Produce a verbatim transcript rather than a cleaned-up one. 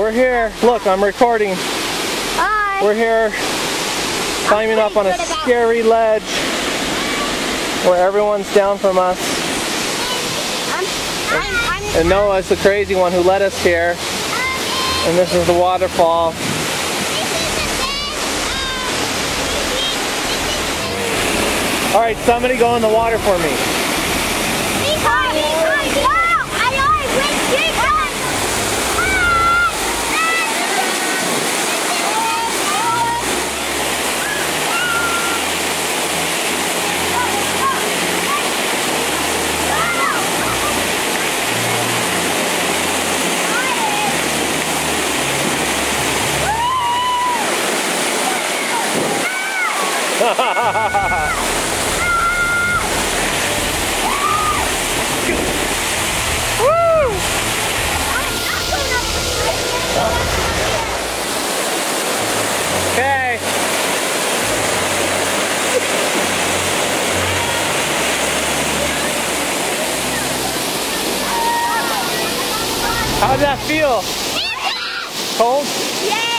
we're here. Look, I'm recording. Hi. We're here climbing up on a scary ledge where everyone's down from us. I'm, I'm, I'm, And Noah's the crazy one who led us here. And this is the waterfall. Alright, somebody go in the water for me. Okay. How'd that feel? Cold? Yeah.